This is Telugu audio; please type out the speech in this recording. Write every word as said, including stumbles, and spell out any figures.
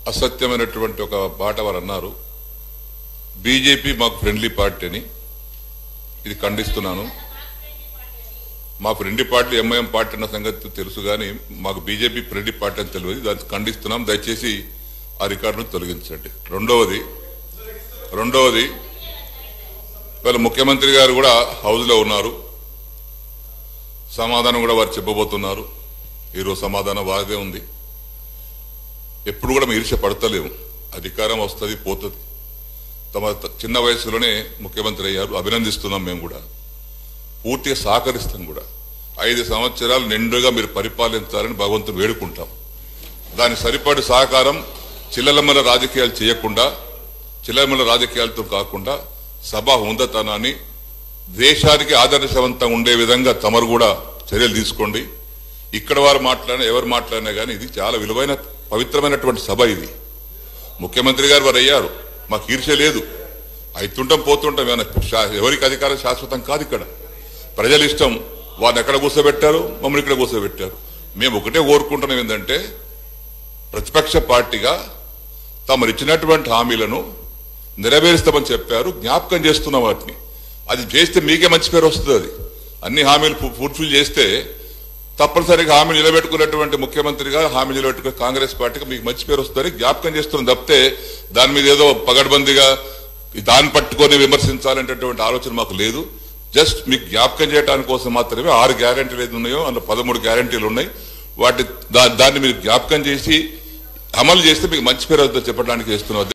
అసత్యమైనటువంటి ఒక బాట వారు అన్నారు. బీజేపీ మాకు ఫ్రెండ్లీ పార్టీ అని. ఇది ఖండిస్తున్నాను. మా ఫ్రెండ్లీ పార్టీ ఎంఐఎం పార్టీ అన్న సంగతి తెలుసు, కానీ మాకు బీజేపీ ఫ్రెండ్లీ పార్టీ అని తెలియదు. దాన్ని ఖండిస్తున్నాం. దయచేసి ఆ రికార్డును తొలగించండి. రెండవది రెండవది ఇవాళ ముఖ్యమంత్రి గారు కూడా హౌస్ లో ఉన్నారు. సమాధానం కూడా వారు చెప్పబోతున్నారు. ఈరోజు సమాధానం వారిదే ఉంది. ఎప్పుడు కూడా మేము ఈర్ష్య పడతలేము. అధికారం వస్తుంది, పోతుంది. తమ చిన్న వయసులోనే ముఖ్యమంత్రి అయ్యారు. అభినందిస్తున్నాం. మేము కూడా పూర్తిగా సహకరిస్తాం కూడా. ఐదు సంవత్సరాలు నిండుగా మీరు పరిపాలించాలని భగవంతుని వేడుకుంటాం. దాని సరిపడి సహకారం చిల్లలమ్మల రాజకీయాలు చేయకుండా, చిల్లలమ్మల రాజకీయాలతో కాకుండా సభా హుందతనాన్ని దేశానికి ఆదర్శవంతంగా ఉండే విధంగా తమరు కూడా చర్యలు తీసుకోండి. ఇక్కడ వారు మాట్లాడినా ఎవరు మాట్లాడినా కానీ ఇది చాలా విలువైన పవిత్రమైనటువంటి సభ. ఇది ముఖ్యమంత్రి గారు వారు అయ్యారు. మాకు ఈర్ష్య లేదు. అయితుంటాం, పోతుంటాం. ఎవరికి అధికారం శాశ్వతం కాదు. ఇక్కడ ప్రజల ఇష్టం. వారిని ఎక్కడ కూర్చోబెట్టారు, మమ్మల్ని ఇక్కడ కూర్చోబెట్టారు. మేము ఒకటే కోరుకుంటున్నాం, ఏంటంటే ప్రతిపక్ష పార్టీగా తమరు ఇచ్చినటువంటి హామీలను నెరవేరుస్తామని చెప్పారు. జ్ఞాపకం చేస్తున్నాం వాటిని. అది చేస్తే మీకే మంచి పేరు వస్తుంది. అది అన్ని హామీలు ఫుల్ఫిల్ చేస్తే తప్పనిసరిగా హామీ నిలబెట్టుకున్నటువంటి ముఖ్యమంత్రిగా హామీ నిలబెట్టుకునే కాంగ్రెస్ పార్టీకి మీకు మంచి పేరు వస్తుందని జ్ఞాపకం చేస్తున్నాం తప్పితే దాని మీద ఏదో పగడ్బందీగా దాన్ని పట్టుకొని విమర్శించాలనేటటువంటి ఆలోచన మాకు లేదు. జస్ట్ మీకు జ్ఞాపకం చేయడానికి కోసం మాత్రమే ఆరు గ్యారంటీలు ఏది ఉన్నాయో అందులో పదమూడు గ్యారంటీలు ఉన్నాయి. వాటి దాన్ని మీరు జ్ఞాపకం చేసి అమలు చేస్తే మీకు మంచి పేరు వస్తుందని చెప్పడానికి చేస్తున్నాం.